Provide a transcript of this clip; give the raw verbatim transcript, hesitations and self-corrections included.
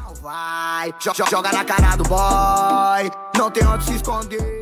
Vai, joga na cara do boy, não tem onde se esconder.